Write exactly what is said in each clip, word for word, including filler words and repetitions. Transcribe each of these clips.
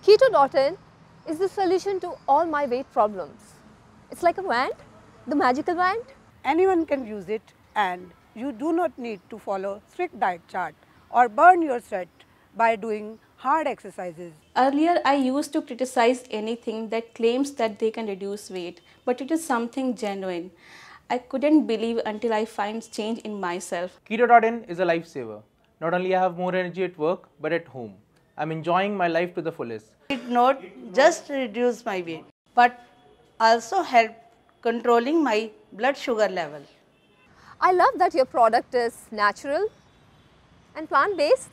Keto dot in is the solution to all my weight problems. It's like a wand, the magical wand. Anyone can use it, and you do not need to follow strict diet chart or burn your sweat by doing hard exercises. Earlier, I used to criticize anything that claims that they can reduce weight, but it is something genuine. I couldn't believe until I find change in myself. Keto dot in is a lifesaver. Not only I have more energy at work, but at home. I'm enjoying my life to the fullest. It not just reduce my weight, but also help controlling my blood sugar level. I love that your product is natural and plant-based.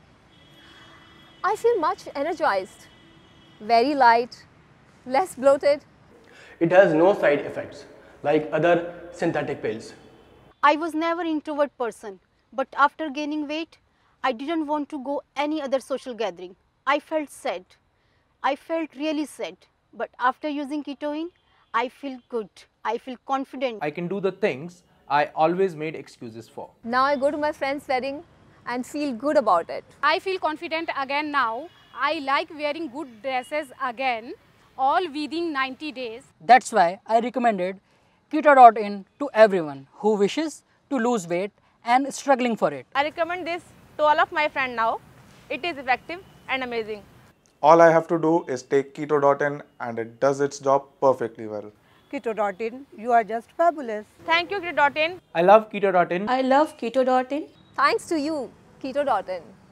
I feel much energized, very light, less bloated. It has no side effects like other synthetic pills. I was never an introvert person, but after gaining weight, I didn't want to go any other social gathering. I felt sad. I felt really sad. But after using Ketoin, I feel good. I feel confident. I can do the things I always made excuses for. Now I go to my friend's wedding and feel good about it. I feel confident again now. I like wearing good dresses again, all within ninety days. That's why I recommended Keto dot in to everyone who wishes to lose weight and struggling for it. I recommend this to all of my friends now. It is effective and amazing. All I have to do is take Keto dot in and it does its job perfectly well. Keto dot in, you are just fabulous. Thank you, Keto dot in. I love Keto dot in. I love Keto dot in. Thanks to you, Keto dot in.